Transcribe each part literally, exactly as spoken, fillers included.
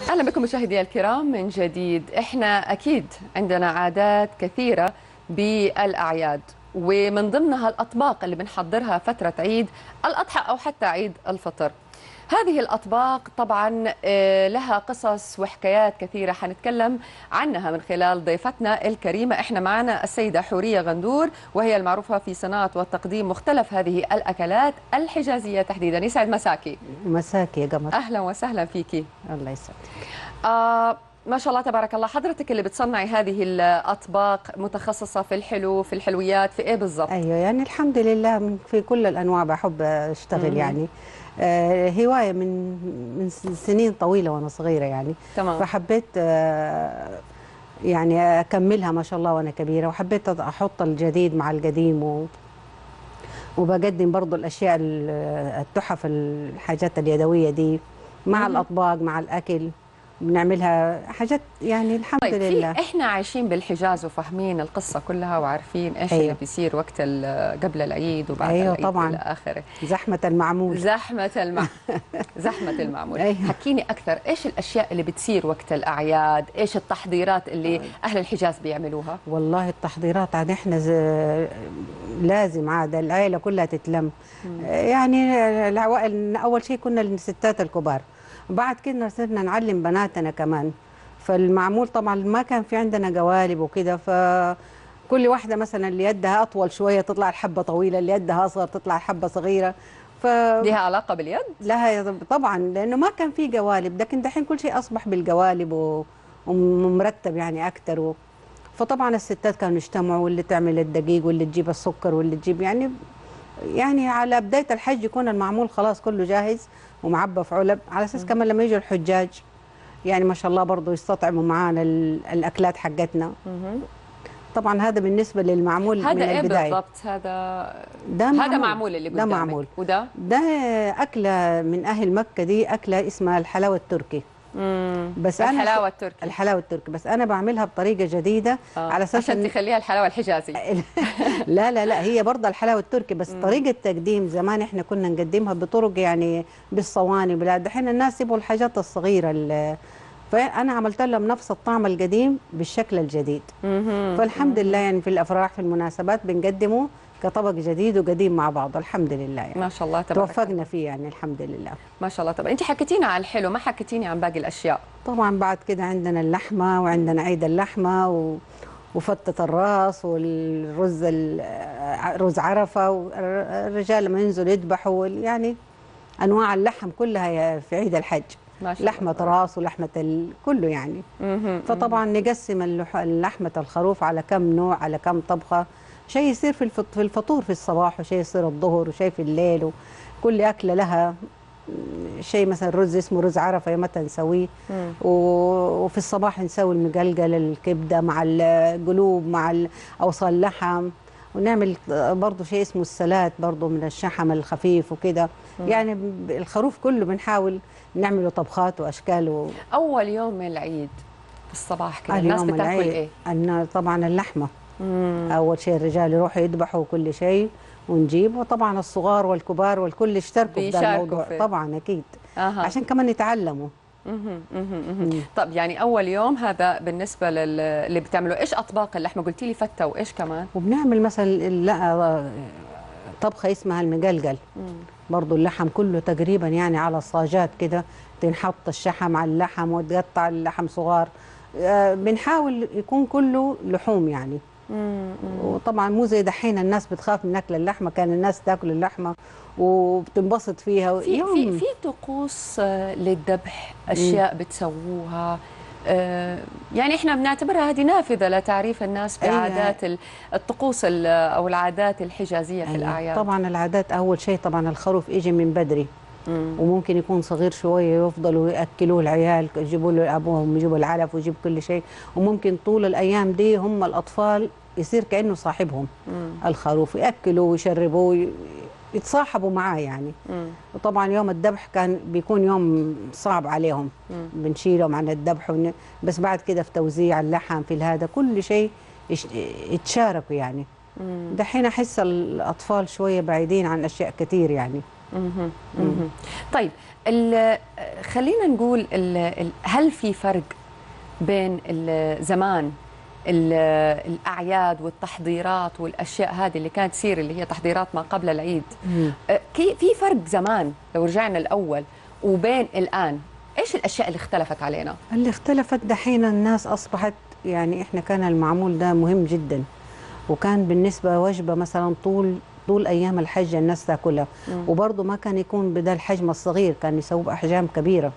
أهلا بكم مشاهدينا الكرام من جديد. إحنا أكيد عندنا عادات كثيرة بالأعياد، ومن ضمنها الأطباق اللي بنحضرها فترة عيد الأضحى أو حتى عيد الفطر. هذه الأطباق طبعا لها قصص وحكايات كثيرة حنتكلم عنها من خلال ضيفتنا الكريمة. إحنا معنا السيدة حورية غندور، وهي المعروفة في صناعة وتقديم مختلف هذه الأكلات الحجازية تحديدا. يسعد مساكي. مساكي يا قمر. أهلا وسهلا فيكي. الله يسعدك. آه ما شاء الله تبارك الله، حضرتك اللي بتصنعي هذه الأطباق متخصصة في الحلو، في الحلويات، في إيه بالضبط؟ أيوة يعني الحمد لله في كل الأنواع بحب أشتغل. يعني آه هواية من من سنين طويلة وأنا صغيرة يعني. تمام. فحبيت آه يعني أكملها ما شاء الله وأنا كبيرة، وحبيت أحط الجديد مع القديم و وبقدم برضو الأشياء التحف، الحاجات اليدوية دي مع مم. الأطباق مع الأكل، بنعملها حاجات يعني الحمد طيب لله. في احنا عايشين بالحجاز وفاهمين القصه كلها وعارفين ايش أيوة. اللي بيصير وقت قبل العيد وبعد أيوة العيد طبعا. الى اخره. زحمة المعمول. زحمه المع... زحمه المعمول. أيوة. حكيني اكثر، ايش الاشياء اللي بتصير وقت الاعياد؟ ايش التحضيرات اللي اهل الحجاز بيعملوها؟ والله التحضيرات عاد احنا ز... لازم عاد العائله كلها تتلم. مم. يعني العوائل اول شيء كنا الستات الكبار، بعد كده صرنا نعلم بناتنا كمان. فالمعمول طبعا ما كان في عندنا قوالب وكده، فكل واحده مثلا اللي يدها اطول شويه تطلع الحبه طويله، اللي يدها اصغر تطلع الحبه صغيره. ف لها علاقه باليد؟ لها طبعا، لانه ما كان في قوالب، لكن دحين كل شيء اصبح بالقوالب و... ومرتب يعني اكثر و... فطبعا الستات كانوا يجتمعوا، واللي تعمل الدقيق واللي تجيب السكر واللي تجيب يعني يعني على بدايه الحج يكون المعمول خلاص كله جاهز ومعبى في علب، على اساس كمان لما يجوا الحجاج يعني ما شاء الله برضه يستطعموا معانا الاكلات حقتنا. طبعا هذا بالنسبه للمعمول هذا من ايه البدايه. بالضبط؟ هذا ده هذا معمول. معمول اللي قدامك. ده معمول. وده ده اكله من اهل مكه، دي اكله اسمها الحلاوه التركي. امم بس الحلاوه أنا التركي. الحلاوه التركي بس انا بعملها بطريقه جديده. آه. على اساس عشان تخليها الحلاوه الحجازي. لا لا لا هي برضه الحلاوه التركي، بس مم. طريقه تقديم زمان احنا كنا نقدمها بطرق يعني بالصواني بلا، دحين الناس يبغوا الحاجات الصغيره اللي فانا عملت لهم نفس الطعم القديم بالشكل الجديد. مم. فالحمد مم. لله يعني في الافراح في المناسبات بنقدمه كطبق جديد وقديم مع بعض الحمد لله يعني. ما شاء الله تبارك توفقنا الله. فيه يعني الحمد لله. ما شاء الله. طب انت حكيتينا عن الحلو، ما حكيتيني عن باقي الاشياء. طبعا بعد كده عندنا اللحمه، وعندنا عيد اللحمه و... وفتة الراس والرز رز عرفه، والرجال لما ينزلوا يذبحوا يعني انواع اللحم كلها في عيد الحج. لحمة راس ولحمة ال... كله يعني. فطبعا نقسم اللحمة الخروف على كم نوع، على كم طبخة، شيء يصير في في الفطور في الصباح، وشيء يصير الظهر، وشيء في الليل، وكل أكلة لها شيء. مثلا رز اسمه رز عرفة متى نسويه، وفي الصباح نسوي المقلقل الكبدة مع القلوب مع أوصال اللحم، ونعمل برضه شيء اسمه السلات برضه من الشحم الخفيف وكده. يعني الخروف كله بنحاول نعمله طبخات واشكال و... اول يوم من العيد في الصباح كده الناس بتاكل ايه؟ أن طبعا اللحمه. مم. اول شيء الرجال يروحوا يذبحوا كل شيء ونجيب، وطبعا الصغار والكبار والكل يشتركوا في ده الموضوع فيه. طبعا اكيد. أه. عشان كمان يتعلموا. مم. مم. طب يعني اول يوم هذا بالنسبه للي بتعملوا ايش اطباق اللحمه؟ قلتي لي فته وايش كمان؟ وبنعمل مثلا لا طبخه اسمها المقلقل. برضه اللحم كله تقريبا يعني على صاجات كده، تنحط الشحم على اللحم وتقطع اللحم صغار. آه بنحاول يكون كله لحوم يعني. مم. وطبعا مو زي دحين الناس بتخاف من اكل اللحمه، كان الناس تاكل اللحمه وبتنبسط فيها. في في في طقوس للذبح، اشياء مم. بتسووها يعني احنا بنعتبرها هذه نافذه لتعريف الناس بعادات أيه. الطقوس او العادات الحجازيه في أيه. الاعياد. طبعا العادات اول شيء طبعا الخروف يجي من بدري. مم. وممكن يكون صغير شويه يفضلوا ياكلوه العيال، يجيبوا له ابوهم يجيبوا العلف ويجيب كل شيء، وممكن طول الايام دي هم الاطفال يصير كانه صاحبهم. مم. الخروف ياكلوه ويشربوه يتصاحبوا معاه يعني. مم. وطبعا يوم الذبح كان بيكون يوم صعب عليهم. مم. بنشيلهم عن الذبح ون... بس بعد كده في توزيع اللحم في هذا كل شيء يش... يتشاركوا يعني. دحين احس الاطفال شويه بعيدين عن اشياء كثير يعني. مهم. مهم. طيب ال- خلينا نقول ال- ال- هل في فرق بين ال- زمان ال- الأعياد والتحضيرات والأشياء هذه اللي كانت تصير اللي هي تحضيرات ما قبل العيد، مم. أه، كي- في فرق زمان لو رجعنا الأول وبين الآن، إيش الأشياء اللي اختلفت علينا؟ اللي اختلفت دحين الناس أصبحت، يعني إحنا كان المعمول ده مهم جدا، وكان بالنسبة وجبة مثلا طول طول أيام الحج الناس تاكلها، وبرضه ما كان يكون بدل الحجم الصغير، كان يسووا بأحجام كبيرة.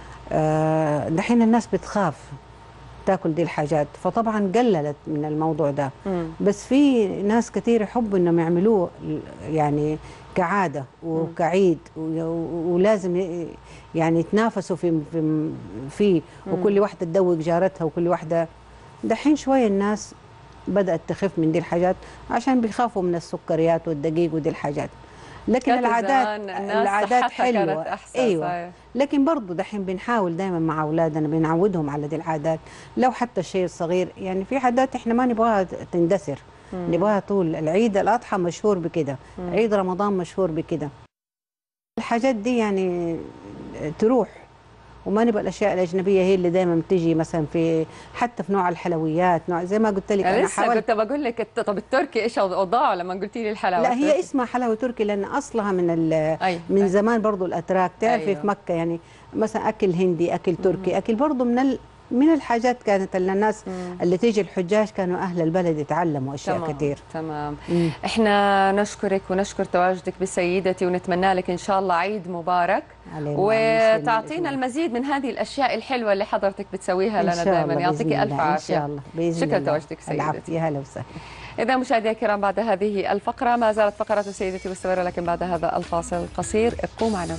آه دحين الناس بتخاف تاكل دي الحاجات، فطبعا قللت من الموضوع ده. مم. بس في ناس كثير يحبوا انهم يعملوه يعني كعاده وكعيد، و- ولازم ي- يعني يتنافسوا في في فيه، وكل واحده تدوق جارتها، وكل واحده. دحين شويه الناس بدات تخف من دي الحاجات عشان بيخافوا من السكريات والدقيق ودي الحاجات. لكن كانت العادات زمان الناس العادات صحتها كانت حلوه. أحسن، ايوه صحيح. لكن برضه دحين بنحاول دائما مع اولادنا بنعودهم على دي العادات، لو حتى الشيء الصغير. يعني في عادات احنا ما نبغاها تندثر، نبغاها طول. العيد الاضحى مشهور بكده، عيد رمضان مشهور بكده. الحاجات دي يعني تروح، وما نبغى الاشياء الاجنبيه هي اللي دائما بتيجي، مثلا في حتى في نوع الحلويات، نوع زي ما قلت لك أنا انا لسه حاولت. كنت بقول لك الت- طب التركي إيش أوضاعه لما قلتي لي الحلاوة؟ لا هي التركي. اسمها حلاوه تركي لان اصلها من ال أي. من أي. زمان برضو الاتراك، تعرفي أيوه. في مكه يعني مثلا اكل هندي، اكل تركي، اكل برضو من ال من الحاجات كانت اللي الناس اللي تيجي الحجاج كانوا اهل البلد يتعلموا اشياء تمام. كثير. تمام. مم. احنا نشكرك ونشكر تواجدك بسيدتي، ونتمنى لك ان شاء الله عيد مبارك، علينا وعلى وتعطينا المسلمين المزيد من هذه الاشياء الحلوه اللي حضرتك بتسويها إن لنا شاء دائما. الله يعطيك بإذن الف الله. عافيه. ان شاء الله باذن شكرا الله. تواجدك سيدتي. العفو، يا هلا وسهلا. إذا مشاهدينا الكرام، بعد هذه الفقرة ما زالت فقرة سيدتي مستمرة، لكن بعد هذا الفاصل القصير ابقوا معنا.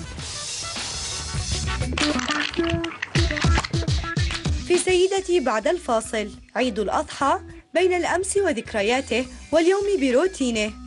في سيدتي بعد الفاصل، عيد الأضحى بين الأمس وذكرياته واليوم بروتينه.